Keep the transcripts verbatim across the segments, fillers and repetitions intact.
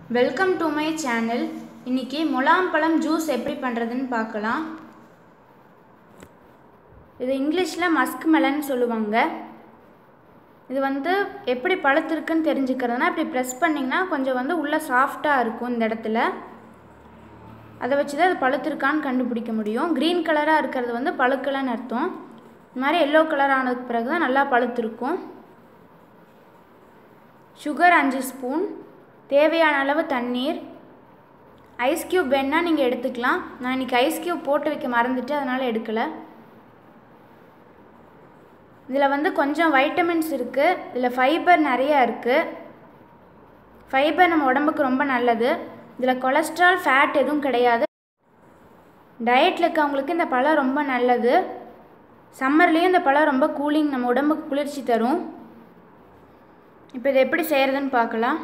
Welcome to my channel. இன்னைக்கு முலாம் பழம் ஜூஸ் எப்படி பண்ணுறதுன்னு பார்க்கலாம். இது இங்கிலீஷில் மஸ்க் மெலன் சொல்லுவாங்க. இது வந்து எப்படி பழுத்திருக்குன்னு தெரிஞ்சுக்கிறதுனா இப்படி ப்ரெஸ் பண்ணிங்கன்னா கொஞ்சம் வந்து உள்ளே சாஃப்டாக இருக்கும். இந்த இடத்துல அதை வச்சு தான் அது பழுத்திருக்கான்னு கண்டுபிடிக்க முடியும். க்ரீன் கலராக இருக்கிறது வந்து பழுக்கலைன்னு அர்த்தம். இந்த மாதிரி எல்லோ கலர் ஆனதுக்கு பிறகு தான் நல்லா பழுத்திருக்கும். சுகர் அஞ்சு ஸ்பூன், தேவையான அளவு தண்ணீர், ஐஸ் க்யூப் வேணால் நீங்கள் எடுத்துக்கலாம். நான் இன்றைக்கி ஐஸ் க்யூப் போட்டு வைக்க மறந்துட்டு அதனால் எடுக்கலை. இதில் வந்து கொஞ்சம் வைட்டமின்ஸ் இருக்குது. இதில் ஃபைபர் நிறையா இருக்குது. ஃபைபர் நம்ம உடம்புக்கு ரொம்ப நல்லது. இதில் கொலஸ்ட்ரால் ஃபேட் எதுவும் கிடையாது. டயட்டில் இருக்கவங்களுக்கு இந்த பழம் ரொம்ப நல்லது. சம்மர்லேயும் இந்த பழம் ரொம்ப கூலிங், நம்ம உடம்புக்கு குளிர்ச்சி தரும். இப்போ இதை எப்படி செய்கிறதுன்னு பார்க்கலாம்.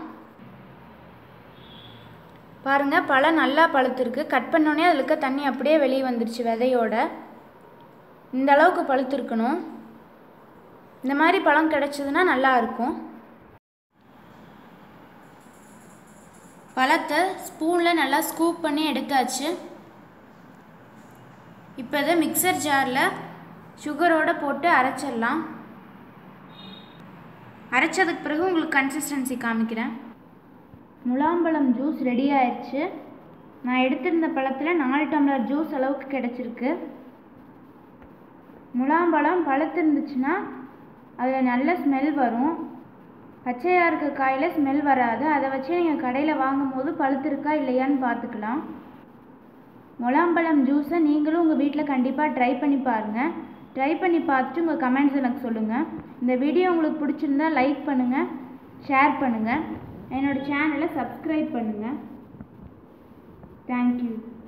பாருங்கள், பழம் நல்லா பழுத்திருக்கு. கட் பண்ணோடனே அதில் இருக்க தண்ணி அப்படியே வெளியே வந்துடுச்சு விதையோட. இந்த அளவுக்கு பழுத்திருக்கணும். இந்த மாதிரி பழம் கிடச்சிதுன்னா நல்லாயிருக்கும். பழத்தை ஸ்பூனில் நல்லா ஸ்கூப் பண்ணி எடுத்தாச்சு. இப்போ இதை மிக்சர் ஜாரில் சுகரோடு போட்டு அரைச்சிடலாம். அரைச்சதுக்கு பிறகு உங்களுக்கு கன்சிஸ்டன்சி காமிக்கிறேன். முலாம்பழம் ஜூஸ் ரெடி ஆயிடுச்சு. நான் எடுத்திருந்த பழத்தில் நாலு டம்ளர் ஜூஸ் அளவுக்கு கிடச்சிருக்கு. முலாம்பழம் பழுத்திருந்துச்சுன்னா அதில் நல்ல ஸ்மெல் வரும். பச்சையாக இருக்க காயில் ஸ்மெல் வராது. அதை வச்சு நீங்கள் கடையில் வாங்கும்போது பழுத்திருக்கா இல்லையான்னு பார்த்துக்கலாம். முலாம்பழம் ஜூஸை நீங்களும் உங்கள் வீட்டில் கண்டிப்பாக ட்ரை பண்ணி பாருங்கள். ட்ரை பண்ணி பார்த்துட்டு உங்கள் கமெண்ட்ஸ் எனக்கு சொல்லுங்கள். இந்த வீடியோ உங்களுக்கு பிடிச்சிருந்தா லைக் பண்ணுங்கள், ஷேர் பண்ணுங்கள், என்னோடய சேனலை சப்ஸ்கிரைப் பண்ணுங்கள். தேங்க்யூ.